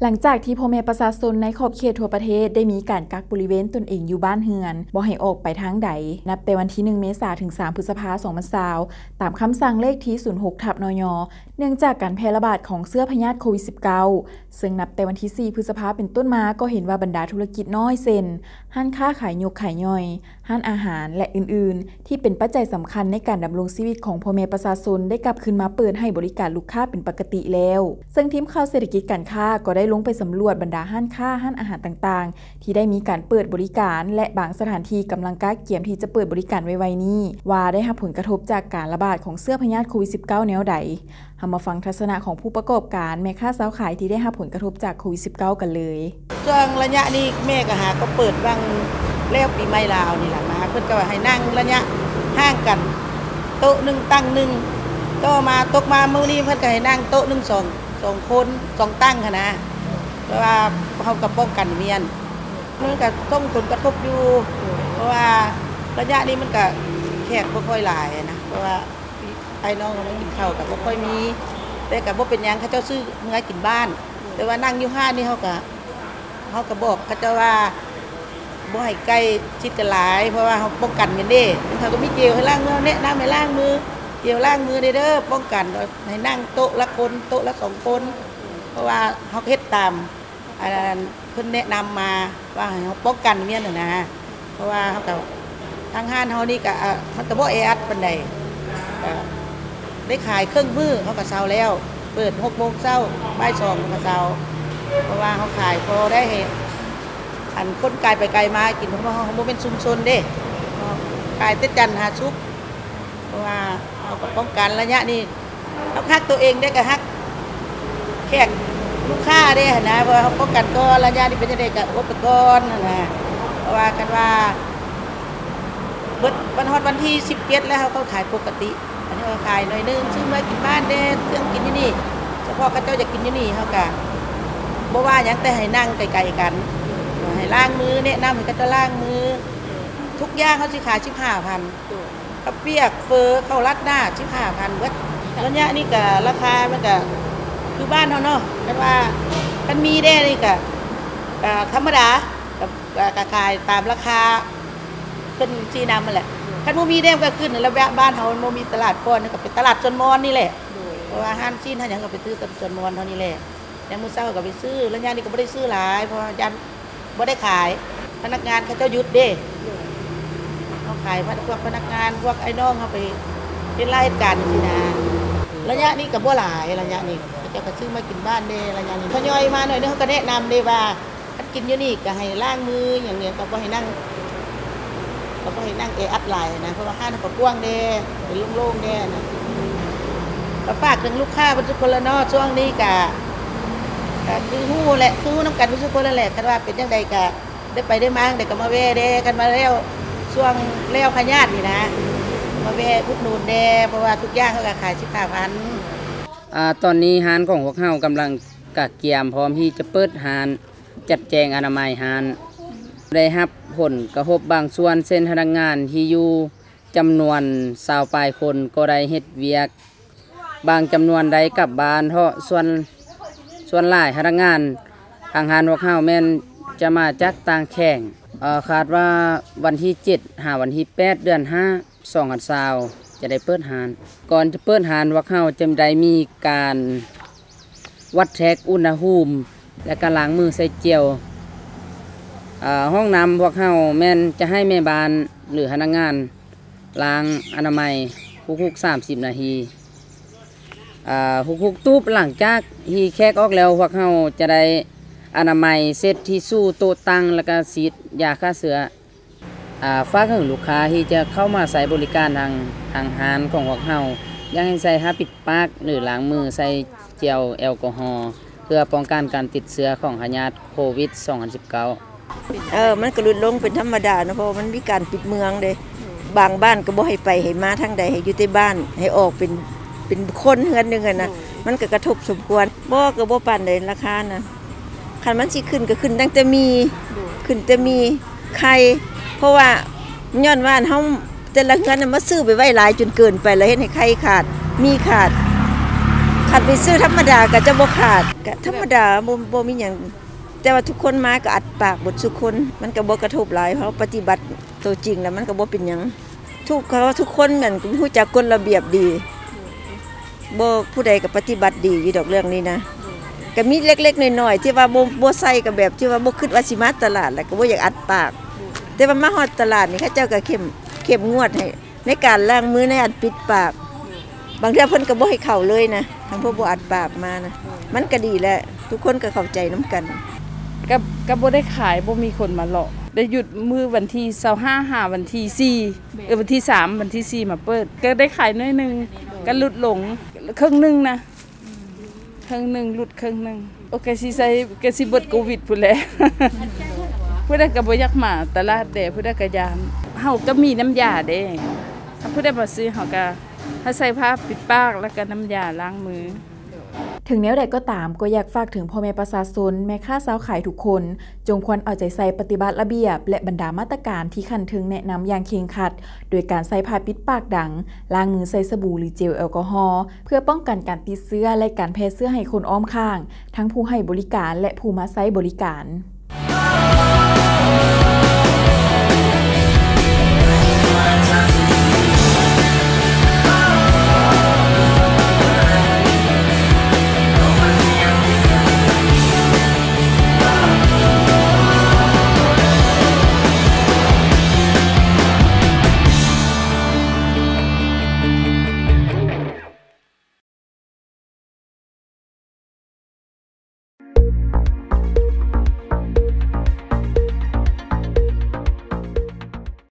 หลังจากที่พ่อแม่ประชาชนในขอบเขตทั่วประเทศได้มีการกักบริเวณตนเองอยู่บ้านเฮือนบ่ให้ออกไปทางใดนับแต่วันที่1เมษายนถึง3พฤษภาคม2020ตามคำสั่งเลขที่06/นย.เนื่องจากการแพร่ระบาดของเชื้อพยาธิโควิด -19 ซึ่งนับแต่วันที่4พฤษภาคมเป็นต้นมาก็เห็นว่าบรรดาธุรกิจน้อยเช่นห้านค้าขายยกขายย่อยห้านอาหารและอื่นๆที่เป็นปัจจัยสำคัญในการดำรงชีวิตของพ่อแม่ประชาชนได้กลับคืนมาเปิดให้บริการลูกค้าเป็นปกติแล้วซึ่งทีมข่าวเศรษฐกิจการค้าก็ได้ลงไปสำรวจบรรดาห้านค้าห้านอาหารต่างๆที่ได้มีการเปิดบริการและบางสถานที่กำลังเตรียมที่จะเปิดบริการไวๆนี้ว่าได้รับผลกระทบจากการระบาดของเชื้อพยาธิโควิด -19 แนวใดมาฟังทัศนะของผู้ประกอบการแม่ค้าสาวขายที่ได้รับผลกระทบจากโควิด -19 กันเลยช่วงระยะนี้แม่ก็หาก็เปิดบางแล้วปีใหม่ลาวนี่แหละมาเพิ่นก็ให้นั่งระยะห่างกันโต๊ะนึงตั้งนึงก็มาตกมามื้อนี้เพิ่นก็ให้นั่งโต๊ะนึง2คน2ตั้งค่ะนะเพราะว่าเฮาก็ป้องกันเมียนมันก็ต้องผลกระทบอยู่เพราะว่าระยะนี้มันก็แขกบ่ค่อยหลายนะเพราะว่าไอ้น้องก็มากินข้าวก็บ่ค่อยมีแต่ก็บ่เป็นหยังเขาเจ้าซื้อเนื้อกินบ้านแต่ว่านั่งอยู่ห้านนี่เฮาก็บอกเขาเจ้าว่าบ่ให้ใกล้ชิดกันหลายเพราะว่าเฮาป้องกันแม่นเด้เขาก็มีเจลให้ล้างมือแนะนำให้ล้างมือเจลล้างมือเด้อป้องกันให้นั่งโต๊ะละคนโต๊ะละ2คนเพราะว่าเฮาเฮ็ดตามอันนั้นเพิ่นแนะนำมาว่าให้เฮาป้องกันเมียนนะเพราะว่าเฮาก็ทางห้านเฮานี่ก็มันก็บ่แออัดปานใดได้ขายเครื่องมือเฮาก็เช้าแล้วเปิด 6:00 นเช้าบ่าย 2:00 นก็เช้าเพราะว่าเฮาขายพอได้ให้อันคนไกลไปไกลมากินเพราะว่าเฮาบ่เป็นชุมชนเด้ขายแต่จันทร์หาศุกร์เพราะว่าเฮาก็ป้องกันระยะนี้เฮาฮักตัวเองได้ก็ฮักแขกลูกค้าเด้นะเพราะเฮาป้องกันก่อนระยะนี้เป็นจังได๋ก็อดไปก่อนนั่นน่ะเพราะว่ากันว่าเบิดวันฮอดวันที่17แล้วเฮาก็ขายปกติอันนี้ก็ขายหน่อยนึงซื้อมากินบ้านเด้เครื่องกินอยู่นี่เฉพาะเขาเจ้าจะกินอยู่นี่เฮาก็บ่ว่าหยังแต่ให้นั่งไกลๆกันให้ล้างมือแนะนำให้เขาเจ้าล้างมือทุกอย่างเขาสิขาย 15,000 ข้าวเปียกเฟอข้าวรัดหน้า 15,000 เบิดระยะนี้ก็ราคามันก็คือบ้านเฮาเนาะกันว่ามันมีได้นี่ก็ธรรมดาก็ขายตามราคาขึ้นที่นำนั่นแหละคันบ่มีแดมก็ขึ้นแล้วบ้านเฮามันบ่มีตลาดก่อนก็เป็นตลาดชนมอนนี่แหละเพราะว่าห้านซีนห้านหยังก็ไปซื้อตลาดชนมอนเท่านี้แหละแล้วมื้อเช้าก็ไปซื้อระยะนี้ก็บ่ได้ซื้อหลายเพราะยันบ่ได้ขายพนักงานเขาเจ้าหยุดเด้เฮาขายพวกพนักงานพวกไอ้น้องเฮาไปเป็นรายการจังซี่นะระยะนี้ก็บ่หลายระยะนี้เขาเจ้าก็ซื้อมากินบ้านเด้ระยะนี้ทยอยมาหน่อยนึงเขาก็แนะนำเด้ว่าคันกินอยู่นี่ก็ให้ล้างมืออย่างเงี้ยก็บ่ให้นั่งอัดหลายนะเพราะว่าห้างก็กว้างเด้เป็นโล่งๆเด้นะก็ฝากถึงลูกค้าทุกคนละเนาะช่วงนี้ก็คือฮู้แหละคือฮู้นำกันทุกคนนั่นแหละคันว่าเป็นจังไดก็ได้ไปได้มาได้ก็มาแวะเด้กันมาแล้วช่วงแล้วพญาตินี่นะมาแวะอุดหนุนเด้เพราะว่าทุกอย่างเขาก็ขาย 15,000 ตอนนี้ร้านของพวกเฮากำลังเตรียมพร้อมที่จะเปิดร้านจัดแจงอนามัยร้านได้รับผลกระทบบางส่วนเช่นพนักงานที่อยู่จำนวน20ปลายคนก็ได้เฮ็ดเวียกบางจำนวนได้กลับบ้านเพราะส่วนหลายพนักงานทางร้านพวกเฮาแม่นจะมาจากต่างแข่งคาดว่าวันที่7หาวันที่8เดือน5 2020จะได้เปิดร้านก่อนจะเปิดร้านพวกเฮาจะได้มีการวัดแทกอุณหภูมิและการล้างมือใส่เจลห้องน้ำพวกเขาแม่นจะให้แม่บ้านหรือพนักงานล้างอนามัยทุกๆ30 นาทีทุกๆตู้หลังจากที่แขกออกแล้วพวกเขาจะได้อนามัยเซตที่สู้โต๊ะตั้งแล้วก็ฉีดยาฆ่าเชื้อฝากถึงลูกค้าที่จะเข้ามาใช้บริการทางร้านของพวกเขายังให้ใส่ผ้าปิดปากหรือล้างมือใส่เจลแอลกอฮอล์เพื่อป้องกันการติดเชื้อของพยาธิโควิด 2019 มันก็ลดลงเป็นธรรมดานะเพราะมันมีการปิดเมืองเด้บางบ้านก็บ่ให้ไปให้มาทางใดให้อยู่แต่บ้านให้ออกเป็นคนเฮือนนึงอ่ะนะมันก็กระทบสมควรบ่ก็บ่ปานใดราคานะคันมันสิขึ้นก็ขึ้นตั้งแต่มีไข่เพราะว่าย้อนว่าเฮาแต่ละเฮือนมาซื้อไปไว้หลายจนเกินไปแล้วเฮ็ดให้ไข่ขาดมีขาดคันไปซื้อธรรมดาก็จะบ่ขาดก็ธรรมดาบ่มีหยังแต่ว่าทุกคนมาก็อัดปากบททุกคนมันก็บ่กระทบหลายเพราะปฏิบัติตัวจริงแล้วมันก็บ่เป็นหยังทุกคนนั่นก็รู้จักกฎระเบียบดีบ่ผู้ใดก็ปฏิบัติดีอยู่ดอกเรื่องนี้นะก็มีเล็กๆน้อยๆที่ว่าบ่ใส่ก็แบบที่ว่าบ่คิดว่าสิมาตลาดแล้วก็บ่อยากอัดปากแต่ว่ามาฮอดตลาดนี่เขาเจ้าก็เข้มงวดให้ในการล้างมือในอันปิดปากบางเทื่อเพิ่นก็บ่ให้เข้าเลยนะทั้งพวกบ่อัดปากมานะมันก็ดีแหละทุกคนก็เข้าใจนํกันก็บ่ได้ขายบ่มีคนมาเลาะได้หยุดมื้อวันที่25หาวันที่4วันที่3วันที่4มาเปิดก็ได้ขายน้อยนึงก็หลุดหลงครึ่งนึงนะครึ่งนึงหลุดครึ่งนึงโอเคสิใส่ก็สิเบิดโควิดพุ่นแหละผู้ใดก็บ่อยากมาตลาดแดผู้ใดก็ยามเฮาก็มีน้ำยาเด้ถ้าผู้ใดมาซื้อเฮาก็ให้ใส่ผ้าปิดปากแล้วก็น้ำยาล้างมือถึงแนวใดก็ตามก็อยากฝากถึงพ่อแม่ประชาชนแม่ค้าสาวขายทุกคนจงควรเอาใจใส่ปฏิบัติระเบียบและบรรดามาตรการที่คันถึงแนะนำอย่างเคร่งครัดโดยการใส่ผ้าปิดปากดังล้างมือใส่สบู่หรือเจลแอลกอฮอล์เพื่อป้องกันการติดเชื้อและการแพร่เชื้อให้คนอ้อมข้างทั้งผู้ให้บริการและผู้มาใช้บริการ